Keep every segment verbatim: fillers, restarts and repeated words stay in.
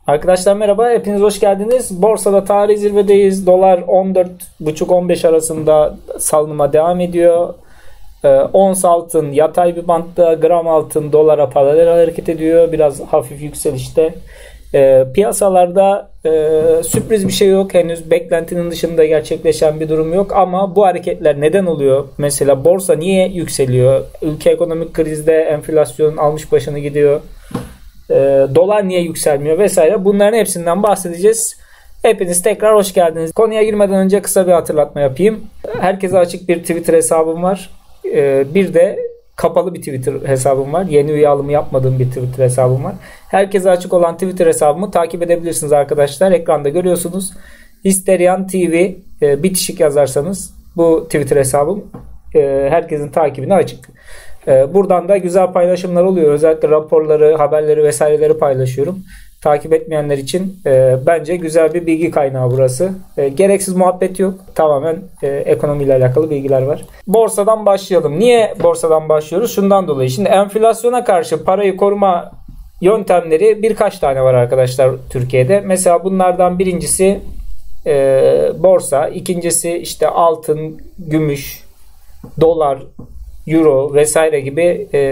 Arkadaşlar merhaba, hepiniz hoş geldiniz. Borsada tarihi zirvedeyiz. Dolar on dört buçuk on beş arasında salınıma devam ediyor. Ee, ons altın yatay bir bantta, gram altın dolara paralel hareket ediyor. Biraz hafif yükselişte. Ee, piyasalarda e, sürpriz bir şey yok. Henüz beklentinin dışında gerçekleşen bir durum yok. Ama bu hareketler neden oluyor? Mesela borsa niye yükseliyor? Ülke ekonomik krizde, enflasyon almış başını gidiyor. E, dolar niye yükselmiyor vesaire, bunların hepsinden bahsedeceğiz. Hepiniz tekrar hoş geldiniz. Konuya girmeden önce kısa bir hatırlatma yapayım. Herkese açık bir Twitter hesabım var. E, bir de kapalı bir Twitter hesabım var. Yeni üye alımı yapmadığım bir Twitter hesabım var. Herkese açık olan Twitter hesabımı takip edebilirsiniz arkadaşlar. Ekranda görüyorsunuz. Histerian T V e, bitişik yazarsanız bu Twitter hesabım e, herkesin takibine açık. Buradan da güzel paylaşımlar oluyor. Özellikle raporları, haberleri vesaireleri paylaşıyorum. Takip etmeyenler için e, bence güzel bir bilgi kaynağı burası. E, gereksiz muhabbet yok. Tamamen e, ekonomiyle alakalı bilgiler var. Borsadan başlayalım. Niye borsadan başlıyoruz? Şundan dolayı. Şimdi enflasyona karşı parayı koruma yöntemleri birkaç tane var arkadaşlar Türkiye'de. Mesela bunlardan birincisi e, borsa. İkincisi işte altın, gümüş, dolar, euro vesaire gibi e,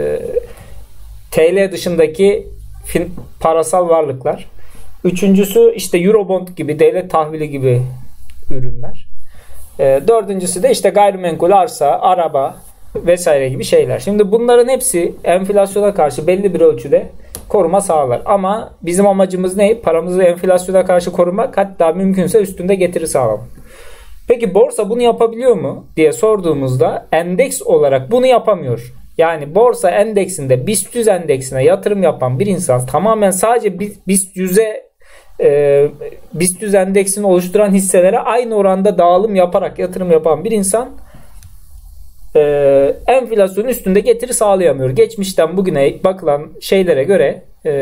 T L dışındaki fin, parasal varlıklar. Üçüncüsü işte Eurobond gibi, devlet tahvili gibi ürünler. E, dördüncüsü de işte gayrimenkul, arsa, araba vesaire gibi şeyler. Şimdi bunların hepsi enflasyona karşı belli bir ölçüde koruma sağlar. Ama bizim amacımız ne? Paramızı enflasyona karşı korumak, hatta mümkünse üstünde getiri sağlamak. Peki borsa bunu yapabiliyor mu diye sorduğumuzda endeks olarak bunu yapamıyor. Yani borsa endeksinde BIST yüz endeksine yatırım yapan bir insan, tamamen sadece BIST yüze e, BIST yüz endeksini oluşturan hisselere aynı oranda dağılım yaparak yatırım yapan bir insan e, enflasyonun üstünde getiri sağlayamıyor. Geçmişten bugüne bakılan şeylere göre, e,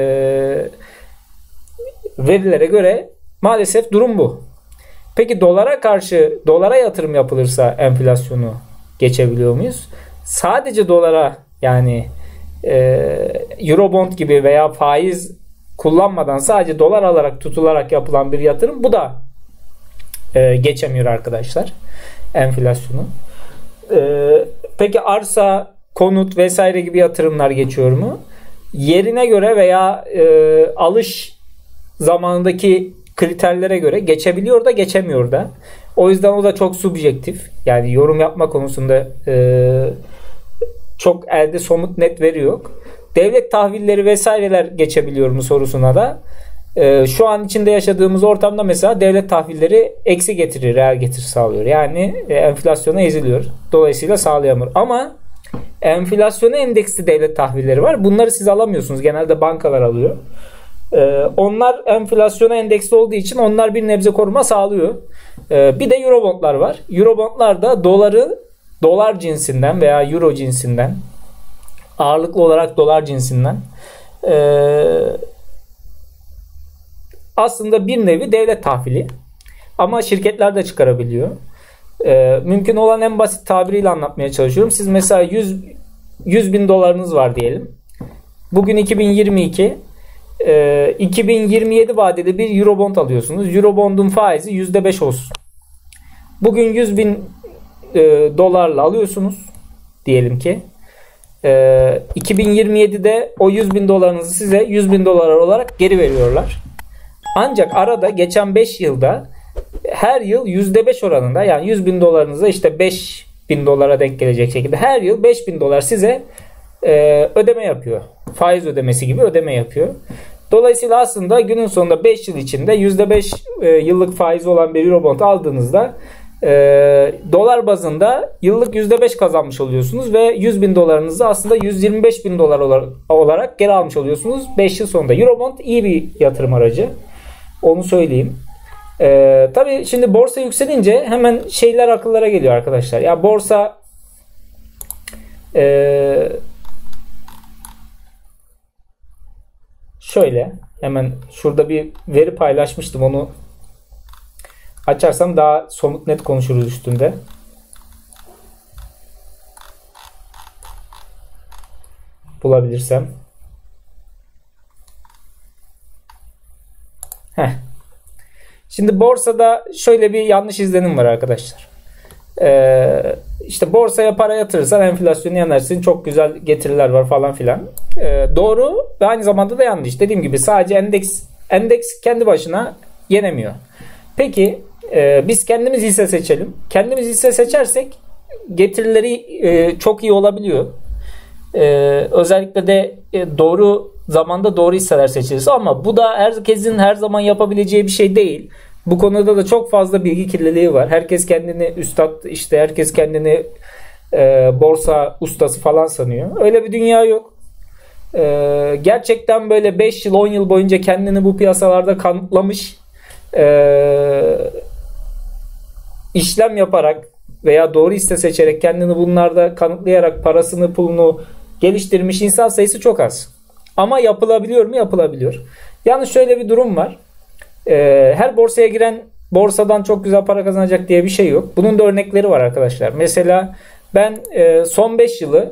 verilere göre maalesef durum bu. Peki dolara karşı, dolara yatırım yapılırsa enflasyonu geçebiliyor muyuz? Sadece dolara, yani e, Eurobond gibi veya faiz kullanmadan sadece dolar alarak, tutularak yapılan bir yatırım, bu da e, geçemiyor arkadaşlar enflasyonu. E, peki arsa, konut vesaire gibi yatırımlar geçiyor mu? Yerine göre veya e, alış zamanındaki kriterlere göre geçebiliyor da geçemiyor da. O yüzden o da çok subjektif. Yani yorum yapma konusunda e, çok elde somut net veri yok. Devlet tahvilleri vesaireler geçebiliyor mu sorusuna da e, şu an içinde yaşadığımız ortamda mesela devlet tahvilleri eksi getiri, reel getiri sağlıyor. Yani e, enflasyona eziliyor. Dolayısıyla sağlayamıyor. Ama enflasyona endeksli devlet tahvilleri var. Bunları siz alamıyorsunuz. Genelde bankalar alıyor. Ee, onlar enflasyona endeksli olduğu için onlar bir nebze koruma sağlıyor. Ee, bir de Eurobondlar var. Eurobondlar da doları dolar cinsinden veya euro cinsinden, ağırlıklı olarak dolar cinsinden, ee, aslında bir nevi devlet tahvili. Ama şirketler de çıkarabiliyor. Ee, mümkün olan en basit tabiriyle anlatmaya çalışıyorum. Siz mesela yüz bin dolarınız var diyelim. Bugün iki bin yirmi iki. iki bin yirmi yedi vadeli bir Eurobond alıyorsunuz. Eurobond'un faizi yüzde beş olsun. Bugün yüz bin e, dolarla alıyorsunuz diyelim ki. E, iki bin yirmi yedide o yüz bin dolarınızı size yüz bin dolar olarak geri veriyorlar. Ancak arada geçen beş yılda her yıl yüzde beş oranında, yani yüz bin dolarınıza işte beş bin dolara denk gelecek şekilde her yıl beş bin dolar size e, ödeme yapıyor. Faiz ödemesi gibi ödeme yapıyor. Dolayısıyla aslında günün sonunda beş yıl içinde yüzde beş e, yıllık faizi olan bir Eurobond aldığınızda e, dolar bazında yıllık yüzde beş kazanmış oluyorsunuz ve yüz bin dolarınızı aslında yüz yirmi beş bin dolar olarak geri almış oluyorsunuz beş yıl sonunda. Eurobond iyi bir yatırım aracı. Onu söyleyeyim. E, tabii şimdi borsa yükselince hemen şeyler akıllara geliyor arkadaşlar. Ya borsa eee şöyle, hemen şurada bir veri paylaşmıştım, onu açarsam daha somut net konuşuruz üstünde. Bulabilirsem. Heh. Şimdi borsada şöyle bir yanlış izlenim var arkadaşlar. Ee, işte borsaya para yatırırsan enflasyonu yenersin. Çok güzel getiriler var falan filan. Ee, doğru ve aynı zamanda da yanlış. Dediğim gibi sadece endeks endeks kendi başına yenemiyor. Peki e, biz kendimiz hisse seçelim. Kendimiz hisse seçersek getirileri e, çok iyi olabiliyor. E, özellikle de e, doğru zamanda doğru hisseler seçilirse, ama bu da herkesin her zaman yapabileceği bir şey değil. Bu konuda da çok fazla bilgi kirliliği var. Herkes kendini üstad, işte herkes kendini e, borsa ustası falan sanıyor. Öyle bir dünya yok. E, gerçekten böyle beş yıl on yıl boyunca kendini bu piyasalarda kanıtlamış, e, işlem yaparak veya doğru hisse seçerek kendini bunlarda kanıtlayarak parasını pulunu geliştirmiş insan sayısı çok az. Ama yapılabiliyor mu? Yapılabiliyor. Yalnız şöyle bir durum var. Ee, her borsaya giren borsadan çok güzel para kazanacak diye bir şey yok. Bunun da örnekleri var arkadaşlar. Mesela ben e, son beş yılı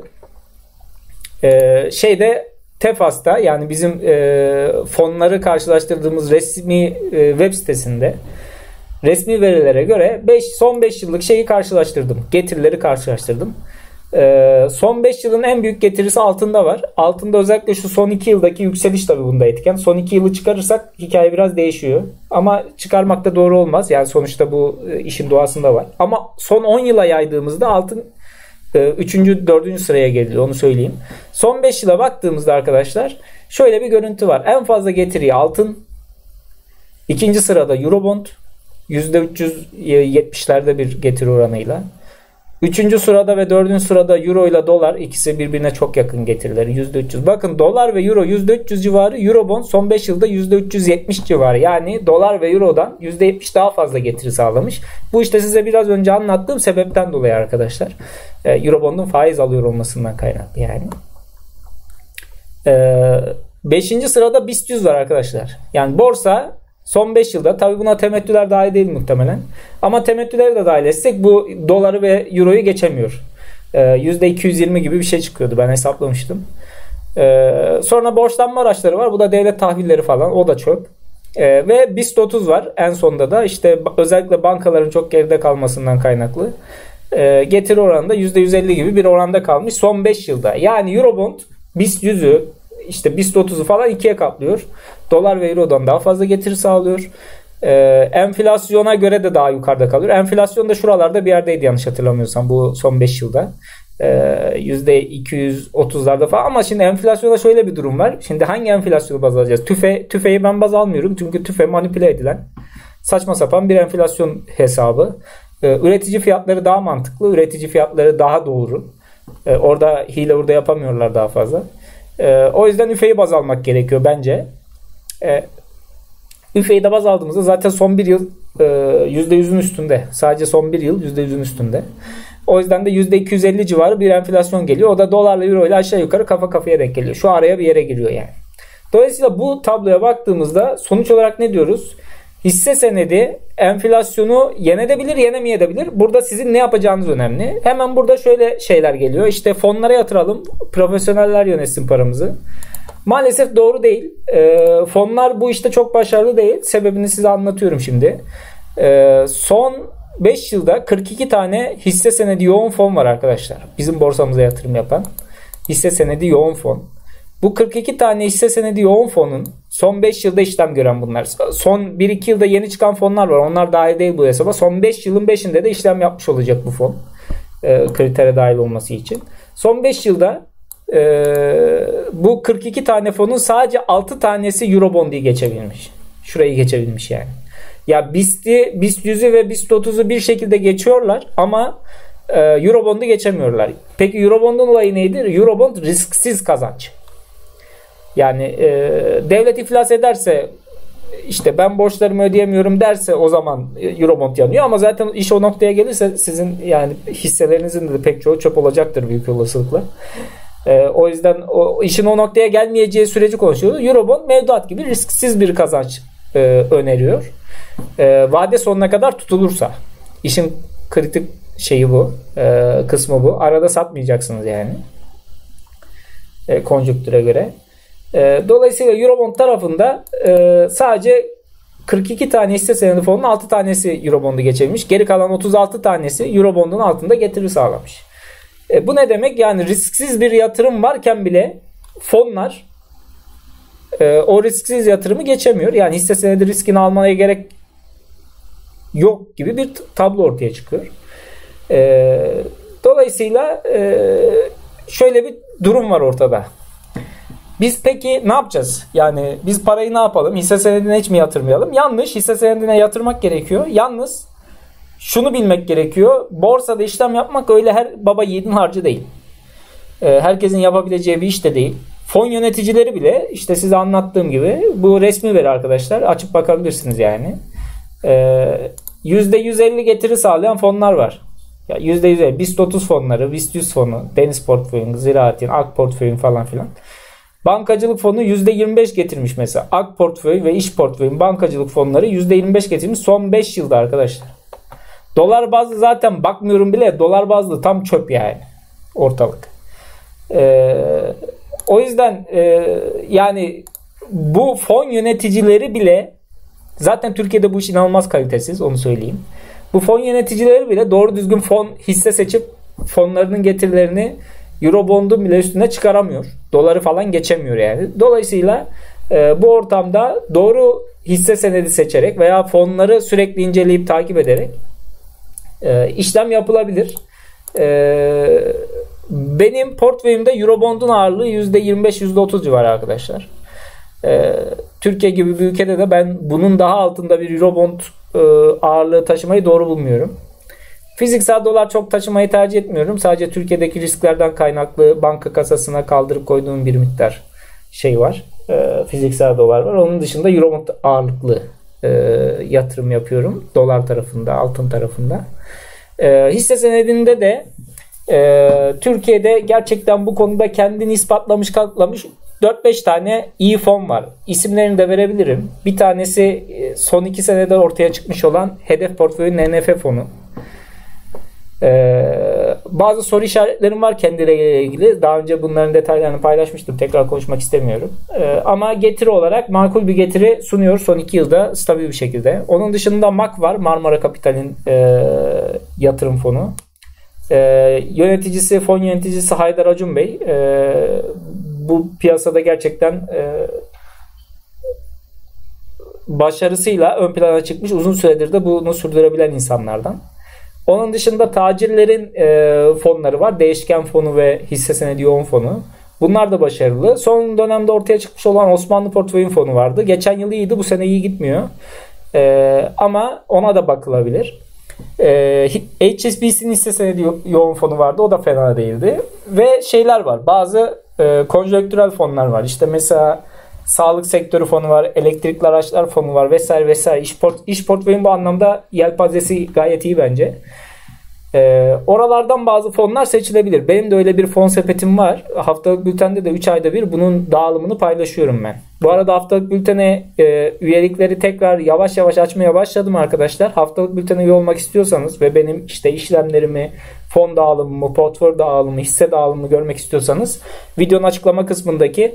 e, şeyde Tefas'ta, yani bizim e, fonları karşılaştırdığımız resmi e, web sitesinde resmi verilere göre beş, son beş yıllık şeyi karşılaştırdım. Getirileri karşılaştırdım. Ee, son beş yılın en büyük getirisi altında var. Altında özellikle şu son iki yıldaki yükseliş tabii bunda etken. Son iki yılı çıkarırsak hikaye biraz değişiyor. Ama çıkarmak da doğru olmaz. Yani sonuçta bu işin doğasında var. Ama son on yıla yaydığımızda altın üçüncü dördüncü sıraya geliyor, onu söyleyeyim. Son beş yıla baktığımızda arkadaşlar şöyle bir görüntü var. En fazla getiriyi altın, ikinci sırada Eurobond yüzde üç yüz yetmişlerde bir getiri oranıyla. Üçüncü sırada ve dördüncü sırada Euro ile dolar, ikisi birbirine çok yakın getirileri yüzde üç yüz. Bakın dolar ve Euro yüzde üç yüz civarı, Eurobond son beş yılda yüzde üç yüz yetmiş civarı. Yani dolar ve Euro'dan yüzde yetmiş daha fazla getiri sağlamış. Bu işte size biraz önce anlattığım sebepten dolayı arkadaşlar. Eurobond'un faiz alıyor olmasından kaynaklı yani. Beşinci sırada BIST yüz var arkadaşlar. Yani borsa son beş yılda, tabi buna temettüler dahil değil muhtemelen, ama temettüleri de dahil etsek bu doları ve euroyu geçemiyor. Ee, yüzde iki yüz yirmi gibi bir şey çıkıyordu, ben hesaplamıştım. Ee, sonra borçlanma araçları var, bu da devlet tahvilleri falan, o da çok. Ee, ve BIST otuz var en sonda da, işte özellikle bankaların çok geride kalmasından kaynaklı e, getiri oranında yüzde yüz elli gibi bir oranda kalmış son beş yılda. Yani Eurobond BIST yüzü, İşte BIST otuzu falan ikiye katlıyor. Dolar ve Euro'dan daha fazla getiri sağlıyor. Ee, enflasyona göre de daha yukarıda kalıyor. Enflasyon da şuralarda bir yerdeydi yanlış hatırlamıyorsam bu son beş yılda. Ee, yüzde iki yüz otuzlarda falan. Ama şimdi enflasyonda şöyle bir durum var. Şimdi hangi enflasyonu baz alacağız? TÜFE, TÜFE'yi ben baz almıyorum. Çünkü TÜFE manipüle edilen saçma sapan bir enflasyon hesabı. Ee, üretici fiyatları daha mantıklı. Üretici fiyatları daha doğru. Ee, orada hile orada yapamıyorlar daha fazla. Ee, o yüzden üfeyi baz almak gerekiyor bence. Ee, üfeyi de baz aldığımızda zaten son bir yıl e, yüzde yüzün üstünde. Sadece son bir yıl yüzde yüzün üstünde. O yüzden de yüzde iki yüz elli civarı bir enflasyon geliyor. O da dolarla euro ile aşağı yukarı kafa kafaya denk geliyor. Şu araya bir yere giriyor yani. Dolayısıyla bu tabloya baktığımızda sonuç olarak ne diyoruz? Hisse senedi enflasyonu yenebilir, yenemeyebilir. Burada sizin ne yapacağınız önemli. Hemen burada şöyle şeyler geliyor. İşte fonlara yatıralım, profesyoneller yönetsin paramızı. Maalesef doğru değil. E, fonlar bu işte çok başarılı değil. Sebebini size anlatıyorum şimdi. E, son beş yılda kırk iki tane hisse senedi yoğun fon var arkadaşlar. Bizim borsamıza yatırım yapan hisse senedi yoğun fon. Bu kırk iki tane hisse senedi yoğun fonun son beş yılda işlem gören bunlar. Son bir iki yılda yeni çıkan fonlar var. Onlar dahil değil bu hesaba. Son beş yılın beşinde de işlem yapmış olacak bu fon. E, kritere dahil olması için. Son beş yılda e, bu kırk iki tane fonun sadece altı tanesi Eurobond'u geçebilmiş. Şurayı geçebilmiş yani. Ya BIST'i, BIST yüzü ve BIST otuzu bir şekilde geçiyorlar ama e, Eurobond'u geçemiyorlar. Peki Eurobond'un olayı neydi? Eurobond risksiz kazanç. Yani e, devlet iflas ederse, işte ben borçlarımı ödeyemiyorum derse o zaman Eurobond yanıyor, ama zaten iş o noktaya gelirse sizin yani hisselerinizin de pek çoğu çöp olacaktır büyük olasılıkla. E, o yüzden o işin o noktaya gelmeyeceği süreci konuşuyoruz. Eurobond mevduat gibi risksiz bir kazanç e, öneriyor. E, vade sonuna kadar tutulursa. İşin kritik şeyi bu. E, kısmı bu. Arada satmayacaksınız yani. E, konjonktüre göre. E, dolayısıyla Eurobond tarafında e, sadece kırk iki tane hisse senedi fonunun altı tanesi Eurobond'u geçebilmiş. Geri kalan otuz altı tanesi Eurobond'un altında getiri sağlamış. E, bu ne demek? Yani risksiz bir yatırım varken bile fonlar e, o risksiz yatırımı geçemiyor. Yani hisse senedi riskini almaya gerek yok gibi bir tablo ortaya çıkıyor. E, dolayısıyla e, şöyle bir durum var ortada. Biz peki ne yapacağız? Yani biz parayı ne yapalım? Hisse senedine hiç mi yatırmayalım? Yanlış. Hisse senedine yatırmak gerekiyor. Yalnız şunu bilmek gerekiyor. Borsada işlem yapmak öyle her baba yiğidin harcı değil. Ee, herkesin yapabileceği bir iş de değil. Fon yöneticileri bile işte size anlattığım gibi bu resmi veri arkadaşlar. Açıp bakabilirsiniz yani. Ee, yüzde yüz elli getiri sağlayan fonlar var. Ya yüzde yüz elli. BIST otuz fonları, BIST yüz fonu, Deniz Portföyün, Ziraat'in, Ak Portföyün falan filan. Bankacılık fonu yüzde yirmi beş getirmiş mesela. Ak Portföy ve İş Portföyün bankacılık fonları yüzde yirmi beş getirmiş son beş yılda arkadaşlar. Dolar bazlı zaten bakmıyorum bile. Dolar bazlı tam çöp yani ortalık. Ee, o yüzden e, yani bu fon yöneticileri bile zaten Türkiye'de bu iş inanılmaz kalitesiz, onu söyleyeyim. Bu fon yöneticileri bile doğru düzgün fon hisse seçip fonlarının getirilerini Eurobond'un bile üstüne çıkaramıyor. Doları falan geçemiyor yani. Dolayısıyla e, bu ortamda doğru hisse senedi seçerek veya fonları sürekli inceleyip takip ederek e, işlem yapılabilir. E, benim portföyümde Eurobond'un ağırlığı yüzde yirmi beş yüzde otuz civarı arkadaşlar. E, Türkiye gibi bir ülkede de ben bunun daha altında bir Eurobond e, ağırlığı taşımayı doğru bulmuyorum. Fiziksel dolar çok taşımayı tercih etmiyorum. Sadece Türkiye'deki risklerden kaynaklı banka kasasına kaldırıp koyduğum bir miktar şey var. E, fiziksel dolar var. Onun dışında Eurobond ağırlıklı e, yatırım yapıyorum. Dolar tarafında, altın tarafında. E, hisse senedinde de e, Türkiye'de gerçekten bu konuda kendini ispatlamış, kanıtlamış dört beş tane iyi fon var. İsimlerini de verebilirim. Bir tanesi son iki senede ortaya çıkmış olan Hedef Portföy'ün N N F fonu. Ee, bazı soru işaretlerim var kendileriyle ilgili. Daha önce bunların detaylarını paylaşmıştım. Tekrar konuşmak istemiyorum. Ee, ama getiri olarak makul bir getiri sunuyor son iki yılda stabil bir şekilde. Onun dışında M A K var. Marmara Kapital'in e, yatırım fonu. E, yöneticisi, fon yöneticisi Haydar Acun Bey. E, bu piyasada gerçekten e, başarısıyla ön plana çıkmış. Uzun süredir de bunu sürdürebilen insanlardan. Onun dışında tacirlerin e, fonları var. Değişken fonu ve hisse senedi yoğun fonu. Bunlar da başarılı. Son dönemde ortaya çıkmış olan Osmanlı Portföyün fonu vardı. Geçen yıl iyiydi. Bu sene iyi gitmiyor. E, ama ona da bakılabilir. E, H S B C'nin hisse senedi yo- yoğun fonu vardı. O da fena değildi. Ve şeyler var. Bazı e, konjonktürel fonlar var. İşte mesela sağlık sektörü fonu var, elektrikli araçlar fonu var vesaire vesaire. İş, port, iş portföyün bu anlamda yelpazesi gayet iyi bence. Ee, oralardan bazı fonlar seçilebilir. Benim de öyle bir fon sepetim var. Haftalık bültende de üç ayda bir bunun dağılımını paylaşıyorum ben. Bu arada haftalık bültene e, üyelikleri tekrar yavaş yavaş açmaya başladım arkadaşlar. Haftalık bültene üye olmak istiyorsanız ve benim işte işlemlerimi, fon dağılımımı, portföy dağılımı, hisse dağılımını görmek istiyorsanız videonun açıklama kısmındaki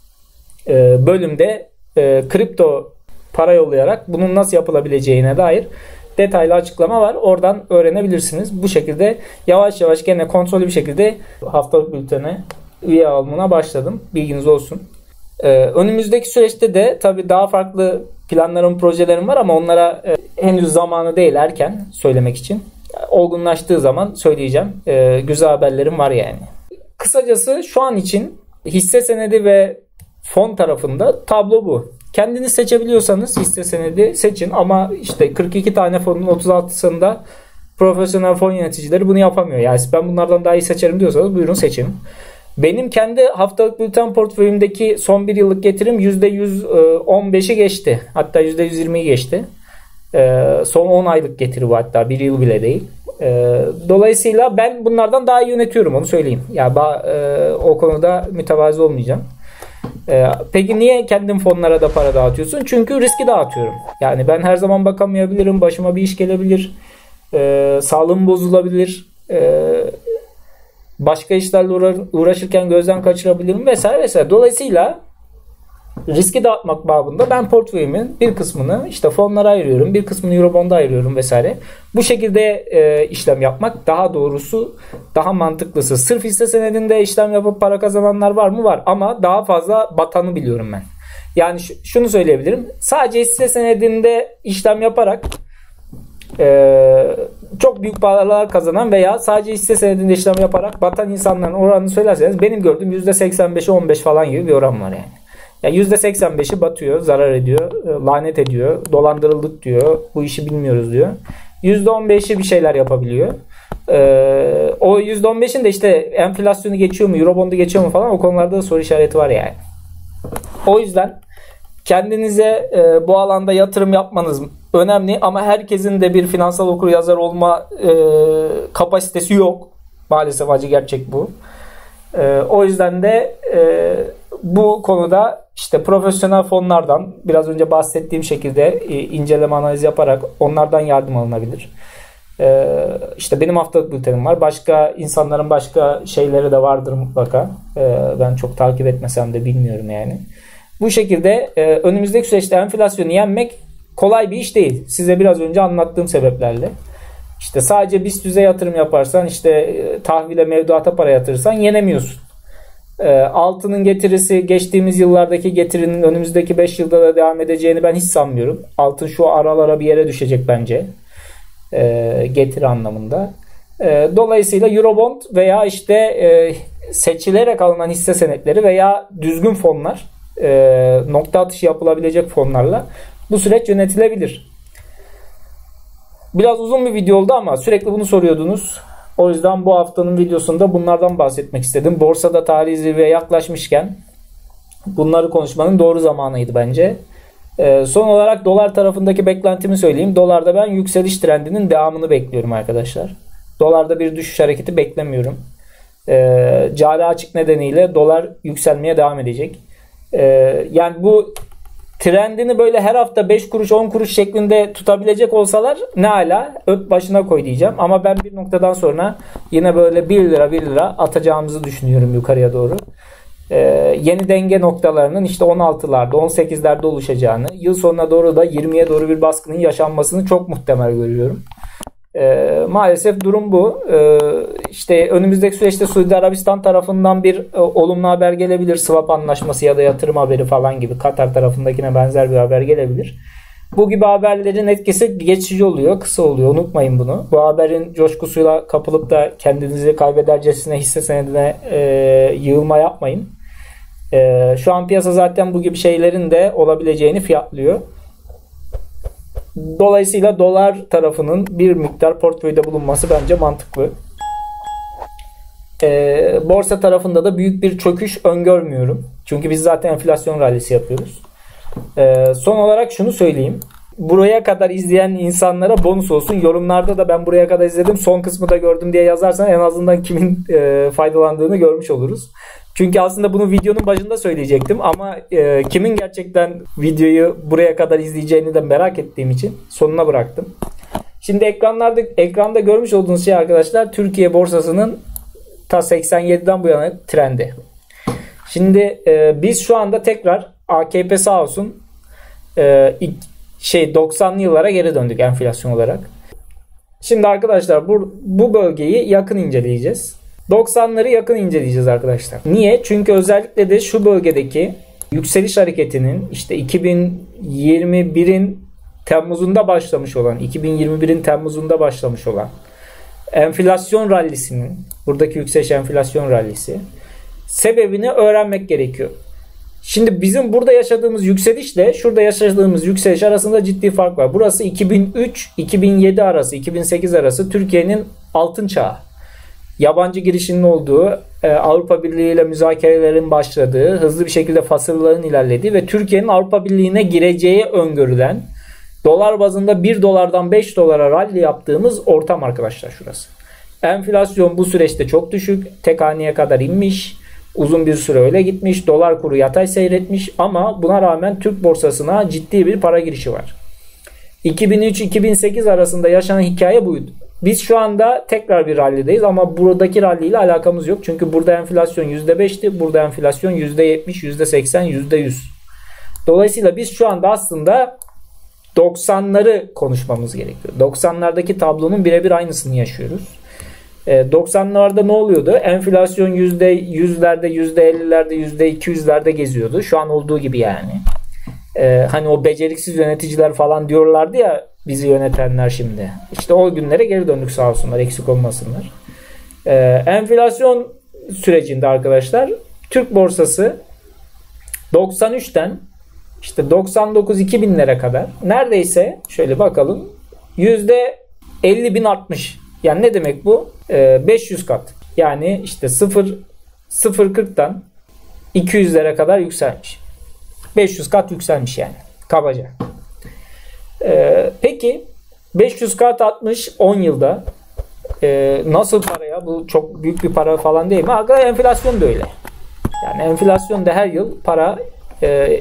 bölümde e, kripto para yollayarak bunun nasıl yapılabileceğine dair detaylı açıklama var. Oradan öğrenebilirsiniz. Bu şekilde yavaş yavaş gene kontrollü bir şekilde haftalık bültene üye alımına başladım. Bilginiz olsun. Ee, önümüzdeki süreçte de tabii daha farklı planlarım, projelerim var ama onlara e, henüz zamanı değil, erken söylemek için. Olgunlaştığı zaman söyleyeceğim. Ee, güzel haberlerim var yani. Kısacası şu an için hisse senedi ve fon tarafında tablo bu. Kendiniz seçebiliyorsanız hisse senedi seçin ama işte kırk iki tane fonun otuz altısında profesyonel fon yöneticileri bunu yapamıyor. Yani ben bunlardan daha iyi seçerim diyorsanız buyurun seçin. Benim kendi haftalık bülten portföyümdeki son bir yıllık getirim yüzde yüz on beşi geçti. Hatta yüzde yüz yirmiyi geçti. Son on aylık getiri bu, hatta bir yıl bile değil. Dolayısıyla ben bunlardan daha iyi yönetiyorum, onu söyleyeyim. Ya yani o konuda mütevazı olmayacağım. Ee, peki niye kendim fonlara da para dağıtıyorsun? Çünkü riski dağıtıyorum. Yani ben her zaman bakamayabilirim. Başıma bir iş gelebilir. Ee, sağlığım bozulabilir. Ee, başka işlerle uğra- uğraşırken gözden kaçırabilirim vesaire vesaire. Dolayısıyla riski dağıtmak babında ben portföyümün bir kısmını işte fonlara ayırıyorum, bir kısmını Eurobond'a ayırıyorum vesaire. Bu şekilde e, işlem yapmak daha doğrusu, daha mantıklısı. Sırf hisse senedinde işlem yapıp para kazananlar var mı? Var, ama daha fazla batanı biliyorum ben. Yani şunu söyleyebilirim. Sadece hisse senedinde işlem yaparak e, çok büyük paralar kazanan veya sadece hisse senedinde işlem yaparak batan insanların oranını söylerseniz benim gördüğüm yüzde seksen beşe on beş falan gibi bir oran var yani. Yani yüzde seksen beşi batıyor, zarar ediyor, lanet ediyor, dolandırıldık diyor, bu işi bilmiyoruz diyor. yüzde on beşi bir şeyler yapabiliyor. Ee, o yüzde on beşin de işte enflasyonu geçiyor mu, Eurobond'u geçiyor mu falan, o konularda da soru işareti var yani. O yüzden kendinize e, bu alanda yatırım yapmanız önemli, ama herkesin de bir finansal okuryazar olma e, kapasitesi yok. Maalesef acı gerçek bu. E, o yüzden de e, bu konuda işte profesyonel fonlardan biraz önce bahsettiğim şekilde e, inceleme analiz yaparak onlardan yardım alınabilir. E, işte benim haftalık bültenim var. Başka insanların başka şeyleri de vardır mutlaka. E, ben çok takip etmesem de bilmiyorum yani. Bu şekilde e, önümüzdeki süreçte enflasyonu yenmek kolay bir iş değil. Size biraz önce anlattığım sebeplerle. İşte sadece BIST yüze yatırım yaparsan, işte e, tahvile, mevduata para yatırırsan yenemiyorsun. E, altının getirisi geçtiğimiz yıllardaki getirinin önümüzdeki beş yılda da devam edeceğini ben hiç sanmıyorum. Altın şu aralara bir yere düşecek bence. E, getiri anlamında. E, dolayısıyla Eurobond veya işte e, seçilerek alınan hisse senetleri veya düzgün fonlar, e, nokta atışı yapılabilecek fonlarla bu süreç yönetilebilir. Biraz uzun bir video oldu ama sürekli bunu soruyordunuz. O yüzden bu haftanın videosunda bunlardan bahsetmek istedim. Borsada tarihi zirveye yaklaşmışken bunları konuşmanın doğru zamanıydı bence. Ee, son olarak dolar tarafındaki beklentimi söyleyeyim. Dolarda ben yükseliş trendinin devamını bekliyorum arkadaşlar. Dolarda bir düşüş hareketi beklemiyorum. Ee, cari açık nedeniyle dolar yükselmeye devam edecek. Ee, yani bu trendini böyle her hafta beş kuruş on kuruş şeklinde tutabilecek olsalar ne ala, öp başına koy diyeceğim. Ama ben bir noktadan sonra yine böyle bir lira bir lira atacağımızı düşünüyorum yukarıya doğru. Ee, yeni denge noktalarının işte on altılarda on sekizlerde oluşacağını, yıl sonuna doğru da yirmiye doğru bir baskının yaşanmasını çok muhtemel görüyorum. Ee, maalesef durum bu. Ee, işte önümüzdeki süreçte Suudi Arabistan tarafından bir e, olumlu haber gelebilir. Swap anlaşması ya da yatırım haberi falan gibi. Katar tarafındakine benzer bir haber gelebilir. Bu gibi haberlerin etkisi geçici oluyor, kısa oluyor. Unutmayın bunu. Bu haberin coşkusuyla kapılıp da kendinizi kaybedercesine hisse senedine e, yığılma yapmayın. E, şu an piyasa zaten bu gibi şeylerin de olabileceğini fiyatlıyor. Dolayısıyla dolar tarafının bir miktar portföyde bulunması bence mantıklı. Ee, borsa tarafında da büyük bir çöküş öngörmüyorum. Çünkü biz zaten enflasyon rallisi yapıyoruz. Ee, son olarak şunu söyleyeyim. Buraya kadar izleyen insanlara bonus olsun. Yorumlarda da ben buraya kadar izledim, son kısmı da gördüm diye yazarsan en azından kimin e, faydalandığını görmüş oluruz. Çünkü aslında bunu videonun başında söyleyecektim ama e, kimin gerçekten videoyu buraya kadar izleyeceğini de merak ettiğim için sonuna bıraktım. Şimdi ekranlarda ekranda görmüş olduğunuz şey arkadaşlar, Türkiye borsasının ta seksen yediden bu yana trendi. Şimdi e, biz şu anda tekrar A K P sağ olsun e, şey doksanlı yıllara geri döndük enflasyon olarak. Şimdi arkadaşlar bu, bu bölgeyi yakın inceleyeceğiz. doksanları yakın inceleyeceğiz arkadaşlar. Niye? Çünkü özellikle de şu bölgedeki yükseliş hareketinin işte iki bin yirmi birin Temmuz'unda başlamış olan, iki bin yirmi birin Temmuz'unda başlamış olan enflasyon rallisinin, buradaki yükseliş enflasyon rallisi sebebini öğrenmek gerekiyor. Şimdi bizim burada yaşadığımız yükselişle şurada yaşadığımız yükseliş arasında ciddi fark var. Burası iki bin üç iki bin yedi arası, iki bin sekiz arası Türkiye'nin altın çağı. Yabancı girişinin olduğu, Avrupa Birliği ile müzakerelerin başladığı, hızlı bir şekilde fasılların ilerlediği ve Türkiye'nin Avrupa Birliği'ne gireceği öngörülen, dolar bazında bir dolardan beş dolara rally yaptığımız ortam arkadaşlar şurası. Enflasyon bu süreçte çok düşük, tek haneye kadar inmiş, uzun bir süre öyle gitmiş, dolar kuru yatay seyretmiş ama buna rağmen Türk borsasına ciddi bir para girişi var. iki bin üç iki bin sekiz arasında yaşanan hikaye buydu. Biz şu anda tekrar bir rallideyiz ama buradaki rally ile alakamız yok. Çünkü burada enflasyon yüzde beşti. Burada enflasyon yüzde yetmiş, yüzde seksen, yüzde yüz. Dolayısıyla biz şu anda aslında doksanları konuşmamız gerekiyor. doksanlardaki tablonun birebir aynısını yaşıyoruz. doksanlarda ne oluyordu? Enflasyon yüzde yüzlerde, yüzde ellilerde, yüzde iki yüzlerde geziyordu. Şu an olduğu gibi yani. Ee, hani o beceriksiz yöneticiler falan diyorlardı ya bizi yönetenler şimdi. İşte o günlere geri döndük sağ olsunlar, eksik olmasınlar. Ee, enflasyon sürecinde arkadaşlar Türk borsası doksan üçten işte doksan dokuz iki binlere kadar neredeyse şöyle bakalım yüzde elli bin artmış. Yani ne demek bu? Ee, beş yüz kat. Yani işte sıfır sıfır kırktan iki yüzlere kadar yükselmiş. beş yüz kat yükselmiş yani. Kabaca. Ee, peki beş yüz kat atmış on yılda. Ee, nasıl para ya? Bu çok büyük bir para falan değil mi? Aga, enflasyon da öyle. Yani enflasyon da her yıl para e,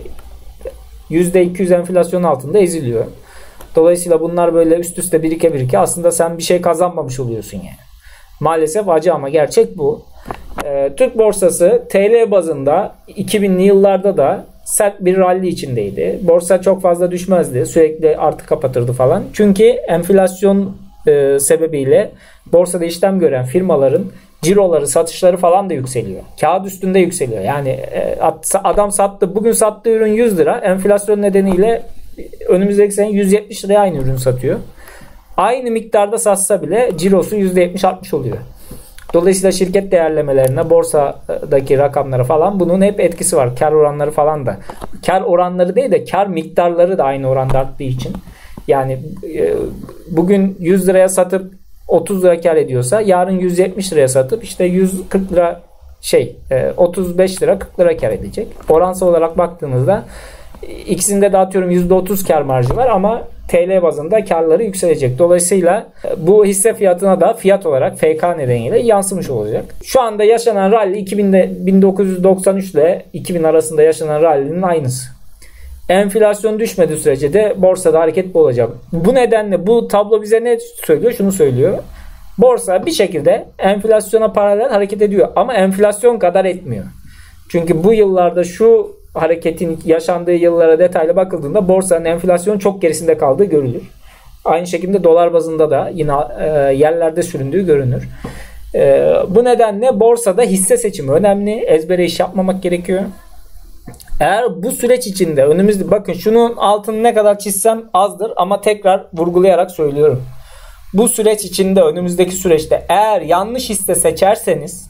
yüzde iki yüz enflasyon altında eziliyor. Dolayısıyla bunlar böyle üst üste birike birike aslında sen bir şey kazanmamış oluyorsun yani. Maalesef acı ama gerçek bu. Ee, Türk borsası T L bazında iki binli yıllarda da sert bir rally içindeydi. Borsa çok fazla düşmezdi. Sürekli artı kapatırdı falan. Çünkü enflasyon e, sebebiyle borsada işlem gören firmaların ciroları, satışları falan da yükseliyor. Kağıt üstünde yükseliyor. Yani e, adam sattı, bugün sattığı ürün yüz lira. Enflasyon nedeniyle önümüzdeki sene yüz yetmiş liraya aynı ürün satıyor. Aynı miktarda satsa bile cirosu yüzde yetmiş altmış oluyor. Dolayısıyla şirket değerlemelerine, borsadaki rakamlara falan bunun hep etkisi var. Kar oranları falan da. Kar oranları değil de kar miktarları da aynı oranda arttığı için. Yani e, bugün yüz liraya satıp otuz lira kar ediyorsa yarın yüz yetmiş liraya satıp işte yüz kırk lira şey e, otuz beş lira kırk lira kar edecek. Oransal olarak baktığınızda ikisinde de atıyorum yüzde otuz kar marjı var ama T L bazında karları yükselecek. Dolayısıyla bu hisse fiyatına da fiyat olarak F K nedeniyle yansımış olacak. Şu anda yaşanan rally iki binde, bin dokuz yüz doksan üç ile iki bin arasında yaşanan rally'nin aynısı. Enflasyon düşmediği sürece de borsada hareketli olacak. Bu nedenle bu tablo bize ne söylüyor? Şunu söylüyor. Borsa bir şekilde enflasyona paralel hareket ediyor ama enflasyon kadar etmiyor. Çünkü bu yıllarda şu hareketin yaşandığı yıllara detaylı bakıldığında borsanın enflasyon çok gerisinde kaldığı görülür. Aynı şekilde dolar bazında da yine e, yerlerde süründüğü görünür. E, bu nedenle borsada hisse seçimi önemli. Ezbere iş yapmamak gerekiyor. Eğer bu süreç içinde önümüzde bakın şunun altını ne kadar çizsem azdır ama tekrar vurgulayarak söylüyorum. Bu süreç içinde önümüzdeki süreçte eğer yanlış hisse seçerseniz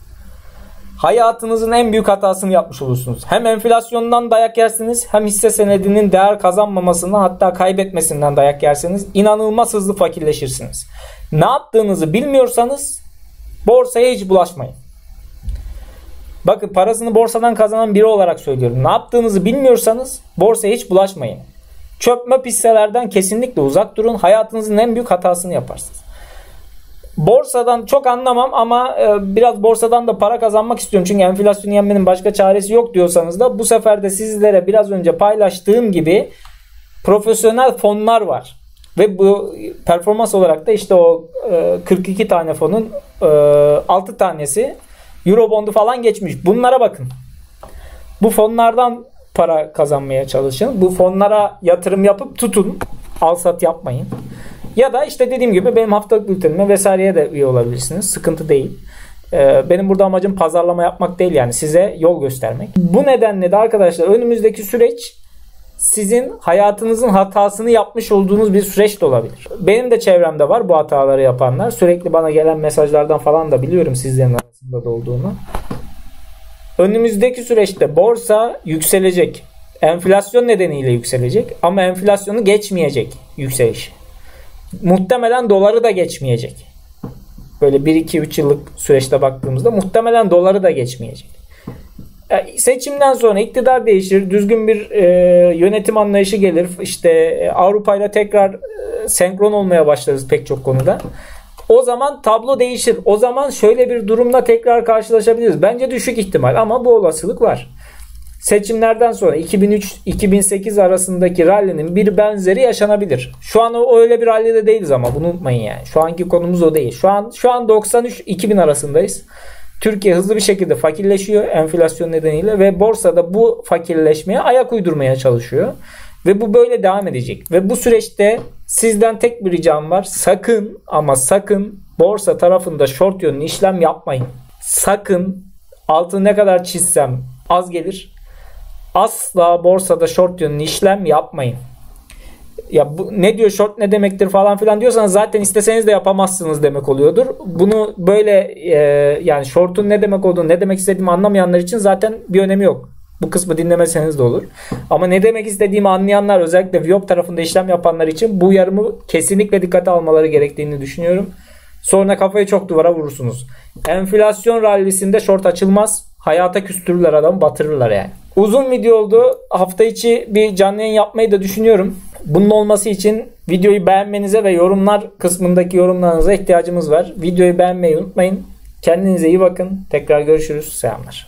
hayatınızın en büyük hatasını yapmış olursunuz. Hem enflasyondan dayak yersiniz hem hisse senedinin değer kazanmamasından hatta kaybetmesinden dayak yersiniz. İnanılmaz hızlı fakirleşirsiniz. Ne yaptığınızı bilmiyorsanız borsaya hiç bulaşmayın. Bakın parasını borsadan kazanan biri olarak söylüyorum. Ne yaptığınızı bilmiyorsanız borsaya hiç bulaşmayın. Çöp möp hisselerden kesinlikle uzak durun. Hayatınızın en büyük hatasını yaparsınız. Borsadan çok anlamam ama biraz borsadan da para kazanmak istiyorum. Çünkü enflasyonu yenmenin başka çaresi yok diyorsanız da bu sefer de sizlere biraz önce paylaştığım gibi profesyonel fonlar var. Ve bu performans olarak da işte o kırk iki tane fonun altı tanesi Eurobond'u falan geçmiş. Bunlara bakın. Bu fonlardan para kazanmaya çalışın. Bu fonlara yatırım yapıp tutun. Al sat yapmayın. Ya da işte dediğim gibi benim haftalık bültenime vesaireye de üye olabilirsiniz. Sıkıntı değil. Benim burada amacım pazarlama yapmak değil yani size yol göstermek. Bu nedenle de arkadaşlar önümüzdeki süreç sizin hayatınızın hatasını yapmış olduğunuz bir süreç de olabilir. Benim de çevremde var bu hataları yapanlar. Sürekli bana gelen mesajlardan falan da biliyorum sizlerin arasında da olduğunu. Önümüzdeki süreçte borsa yükselecek. Enflasyon nedeniyle yükselecek ama enflasyonu geçmeyecek yükseliş. Muhtemelen doları da geçmeyecek. Böyle bir iki üç yıllık süreçte baktığımızda muhtemelen doları da geçmeyecek. E, seçimden sonra iktidar değişir, düzgün bir e, yönetim anlayışı gelir. İşte e, Avrupa ile tekrar e, senkron olmaya başlarız pek çok konuda. O zaman tablo değişir. O zaman şöyle bir durumla tekrar karşılaşabiliriz. Bence düşük ihtimal ama bu olasılık var. Seçimlerden sonra iki bin üç iki bin sekiz arasındaki rally'nin bir benzeri yaşanabilir. Şu an o öyle bir rally'de değiliz ama bunu unutmayın yani. Şu anki konumuz o değil. Şu an şu an doksan üç iki bin arasındayız. Türkiye hızlı bir şekilde fakirleşiyor enflasyon nedeniyle ve borsada bu fakirleşmeye ayak uydurmaya çalışıyor. Ve bu böyle devam edecek. Ve bu süreçte sizden tek bir ricam var. Sakın ama sakın borsa tarafında short yönlü işlem yapmayın. Sakın, altı ne kadar çizsem az gelir. Asla borsada short yönlü işlem yapmayın. Ya bu ne diyor, short ne demektir falan filan diyorsanız zaten isteseniz de yapamazsınız demek oluyordur. Bunu böyle e, yani short'un ne demek olduğunu, ne demek istediğimi anlamayanlar için zaten bir önemi yok. Bu kısmı dinlemeseniz de olur. Ama ne demek istediğimi anlayanlar, özellikle Viyop tarafında işlem yapanlar için bu uyarımı kesinlikle dikkate almaları gerektiğini düşünüyorum. Sonra kafayı çok duvara vurursunuz. Enflasyon rallisinde short açılmaz. Hayata küstürürler adamı, batırırlar yani. Uzun video oldu. Hafta içi bir canlı yayın yapmayı da düşünüyorum. Bunun olması için videoyu beğenmenize ve yorumlar kısmındaki yorumlarınıza ihtiyacımız var. Videoyu beğenmeyi unutmayın. Kendinize iyi bakın. Tekrar görüşürüz. Selamlar.